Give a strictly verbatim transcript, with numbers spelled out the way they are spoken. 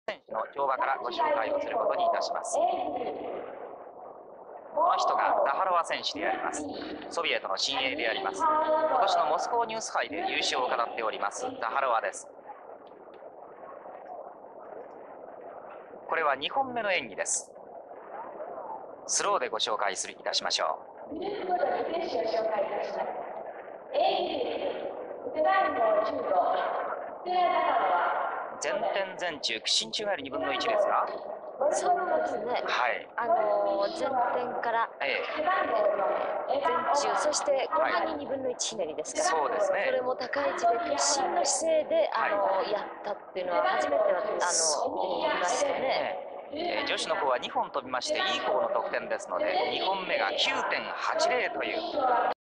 選手の跳馬からご紹介をすることにいたします。この人がザハロワ選手であります。ソビエトの新鋭であります。今年のモスコーニュース杯で優勝を飾っておりますザハロワです。これはにほんめの演技です。スローでご紹介するいたしましょう。前転前中屈伸宙返りにぶんのいちですか。 そうですね。 はい。 あの前転から、ええ、前中、そして後半ににぶんのいちひねりですから、 そうですね。 それも高い位置で屈伸の姿勢であの、はい、やったっていうのは初めてはあの見ましたね。 えー、女子の方はにほん飛びましていい方の得点ですのでにほんめが きゅうてんはちゼロ という